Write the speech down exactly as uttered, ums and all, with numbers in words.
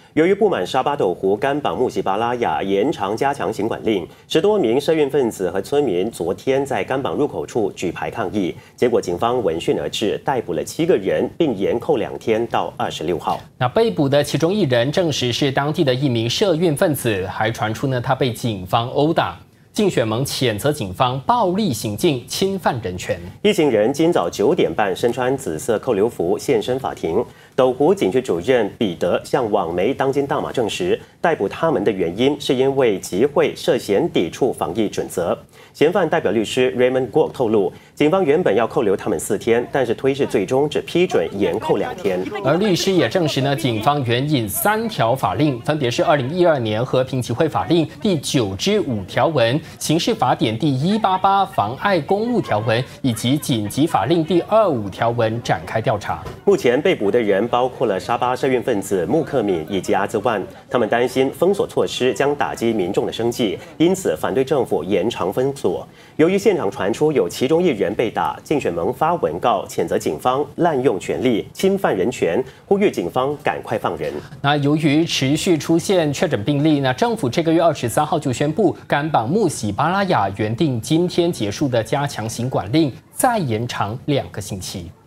由于不满沙巴斗湖甘榜木喜巴拉雅延长加强行管令，十多名社运分子和村民昨天在甘榜入口处举牌抗议，结果警方闻讯而至，逮捕了七个人，并延扣两天到二十六号。 那被捕的其中一人证实是当地的一名社运分子，还传出呢他被警方殴打。竞选盟谴责警方暴力行径，侵犯人权。 一行人今早九点半身穿紫色扣留服现身法庭。斗湖警局主任彼得向网媒当今大马证实，逮捕他们的原因是因为集会涉嫌抵触防疫准则。嫌犯代表律师 Raymond Guo 透露，警方原本要扣留他们四天，但是推事最终只批准延扣两天。 而律师也证实呢，警方援引三条法令，分别是二零一二年和平集会法令第九之五条文、刑事法典第一八八妨碍公务条文以及紧急法令第二五条文展开调查。 目前被捕的人包括了沙巴社运分子穆克敏以及阿兹万，他们担心封锁措施将打击民众的生计，因此反对政府延长封锁。由于现场传出有其中一人被打，竞选盟发文告谴责警方滥用权力、侵犯人权，呼吁警方赶快放人。 那由于持续出现确诊病例，那政府这个月二十三号就宣布，甘榜木喜巴拉雅原定今天结束的加强行管令再延长两个星期。